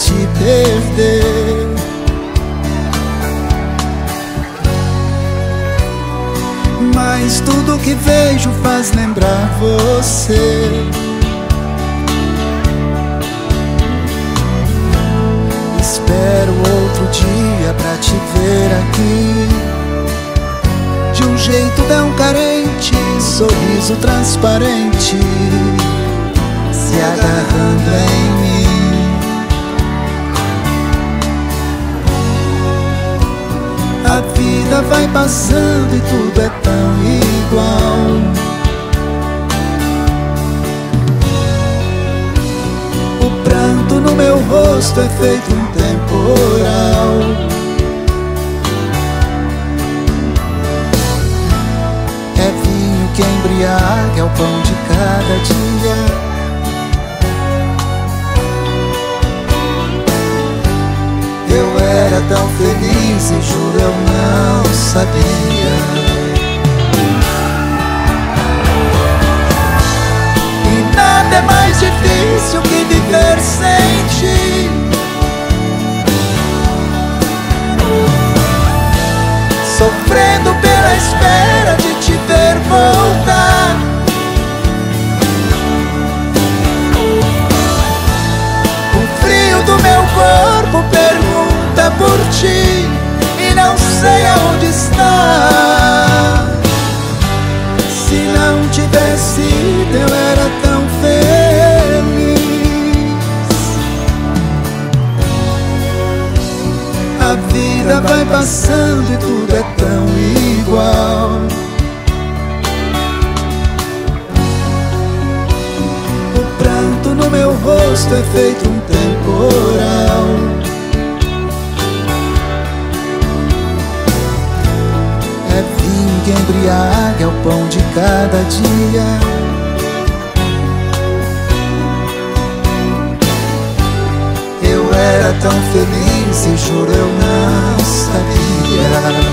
te perder. Mas tudo que vejo faz lembrar você. Espero outro dia pra te ver aqui, de um jeito tão carente, sorriso transparente, se agarrando em mim. A vida vai passando e tudo é tão igual. O pranto no meu rosto é feito um temporal. É vinho que embriaga, é o pão de cada dia. Eu era tão feliz e juro eu não sabia. E nada é mais difícil que viver sem ti. Sofrendo pela espera de te ver voltar. O frio do meu corpo pergunta por ti e não sei aonde está. Se não tivesse ido eu era tão feliz. A vida vai passando e tudo é tão igual. O pranto no meu rosto é feito um temporal. É vinho que embriaga, é o pão de cada dia. Eu era tão feliz e juro eu não sabia.